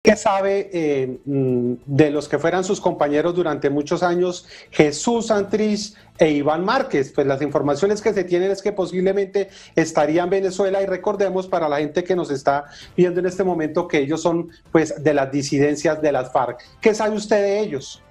¿Qué sabe de los que fueran sus compañeros durante muchos años, Jesús Santrich e Iván Márquez? Pues las informaciones que se tienen es que posiblemente estaría en Venezuela, y recordemos para la gente que nos está viendo en este momento que ellos son pues de las disidencias de las FARC. ¿Qué sabe usted de ellos?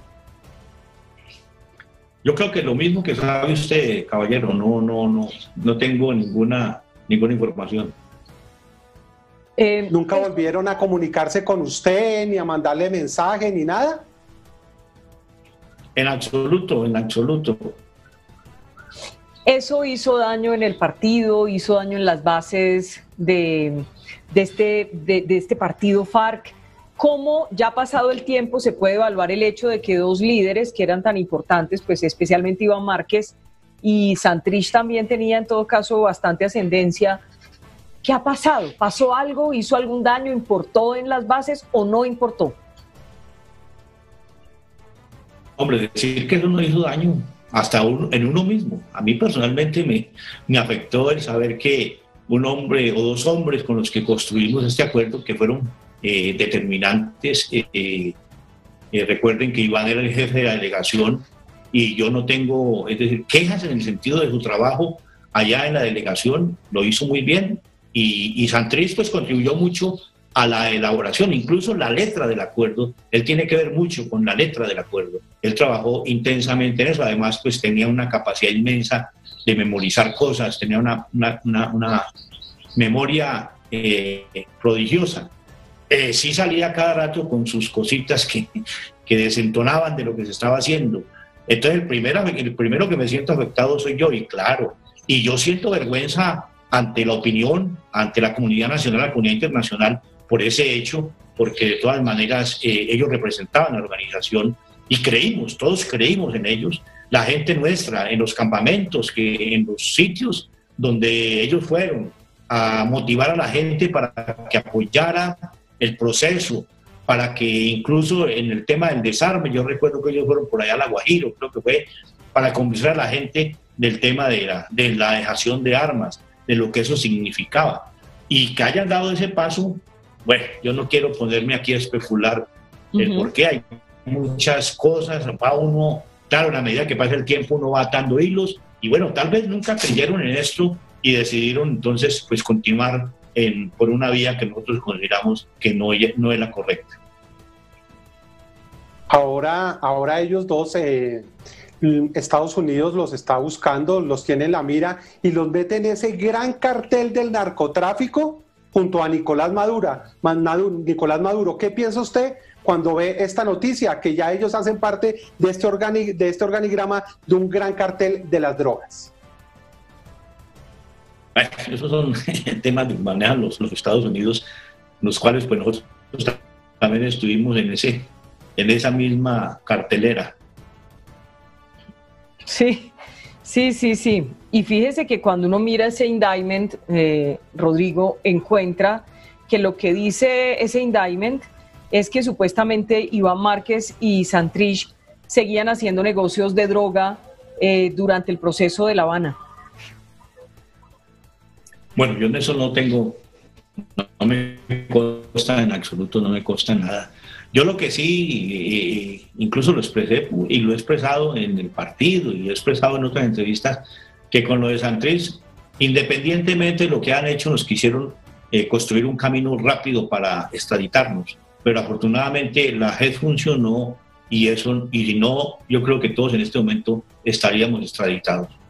Yo creo que lo mismo que sabe usted, caballero. No tengo ninguna información. ¿Nunca volvieron a comunicarse con usted, ni a mandarle mensaje, ni nada? En absoluto. Eso hizo daño en el partido, hizo daño en las bases de este partido FARC. ¿Cómo, ya pasado el tiempo, se puede evaluar el hecho de que dos líderes que eran tan importantes, pues especialmente Iván Márquez y Santrich también tenía en todo caso bastante ascendencia? ¿Qué ha pasado? ¿Pasó algo? ¿Hizo algún daño? ¿Importó en las bases o no importó? Hombre, decir que eso no hizo daño hasta en uno mismo. A mí personalmente me afectó el saber que un hombre o dos hombres con los que construimos este acuerdo, que fueron determinantes, recuerden que Iván era el jefe de la delegación y yo no tengo, es decir, quejas en el sentido de su trabajo allá en la delegación, lo hizo muy bien. Y Santrich pues contribuyó mucho a la elaboración, incluso la letra del acuerdo. Él tiene que ver mucho con la letra del acuerdo. Él trabajó intensamente en eso. Además, pues tenía una capacidad inmensa de memorizar cosas, tenía una memoria prodigiosa. Sí salía cada rato con sus cositas que desentonaban de lo que se estaba haciendo. Entonces el primero que me siento afectado soy yo, y claro, y yo siento vergüenza ante la opinión, ante la comunidad nacional, la comunidad internacional, por ese hecho, porque de todas maneras ellos representaban a la organización y todos creímos en ellos. La gente nuestra, en los campamentos, en los sitios donde ellos fueron a motivar a la gente para que apoyara el proceso, para que incluso en el tema del desarme, yo recuerdo que ellos fueron por allá a La Guajiro, creo que fue, para convencer a la gente del tema de la dejación de armas, de lo que eso significaba, y que hayan dado ese paso. Bueno, yo no quiero ponerme aquí a especular el por qué. Hay muchas cosas, va uno, claro, a la medida que pasa el tiempo uno va atando hilos, y bueno, tal vez nunca creyeron en esto y decidieron entonces pues continuar por una vía que nosotros consideramos que no es la correcta. Ahora ellos dos, Estados Unidos los está buscando, los tiene en la mira y los mete en ese gran cartel del narcotráfico junto a Nicolás Maduro. ¿Qué piensa usted cuando ve esta noticia, que ya ellos hacen parte de este organigrama de un gran cartel de las drogas? Bueno, esos son temas que manejan los Estados Unidos, los cuales pues nosotros también estuvimos en esa misma cartelera. Sí. Y fíjese que cuando uno mira ese indictment, Rodrigo, encuentra que lo que dice ese indictment es que supuestamente Iván Márquez y Santrich seguían haciendo negocios de droga durante el proceso de La Habana. Bueno, yo en eso no me consta en absoluto, no me consta nada. Yo lo que sí, incluso lo expresé y lo he expresado en el partido y he expresado en otras entrevistas, que con lo de Santrich, independientemente de lo que han hecho, nos quisieron construir un camino rápido para extraditarnos, pero afortunadamente la JEP funcionó y si no, yo creo que todos en este momento estaríamos extraditados.